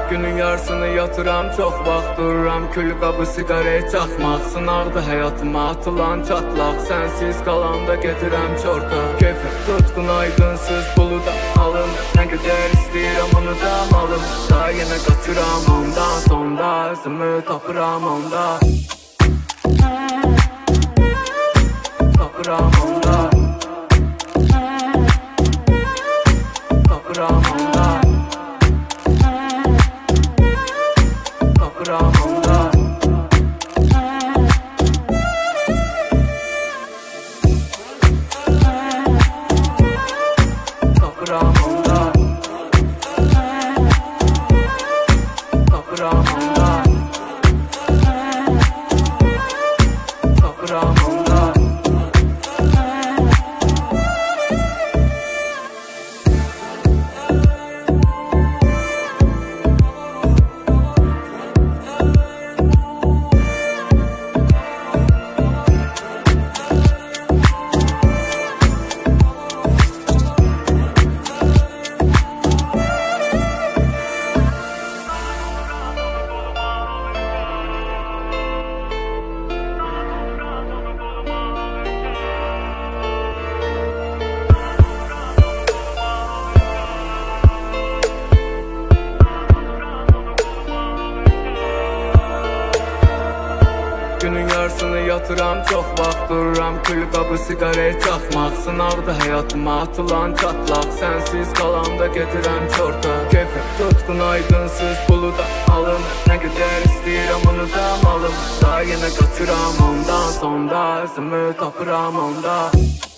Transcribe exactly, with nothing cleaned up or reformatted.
Günün yarısını yatıram, çox vaxt dururam. Kül qabı, siqaret çaxmaq, sınaqdı həyatıma atılan çatlaq. Sənsiz qalanda gedirəm çorta. Keyfim tutqun aydınsız buluda alım. Nə qədər istəyirəm onu da malım. Daha yenə qaçıram ondan, sonda özümü tapıram onda. Tapıram onda. Tapıram onda. Tapıram onda. Tapıram onda. Tapıram onda. Tapıram onda. Günün yarısını yatıram, çox vaxt dururam. Kül qabı, siqaret çaxmaq, sınaqdı həyatıma atılan çatlaq. Sənsiz qalanda gedirəm çorta. Keyfim tutqun aydınsız buluda alım. Nə qədər istəyirəm onu da malım. Daha yenə qaçıram ondan, sonda özümü tapıram onda.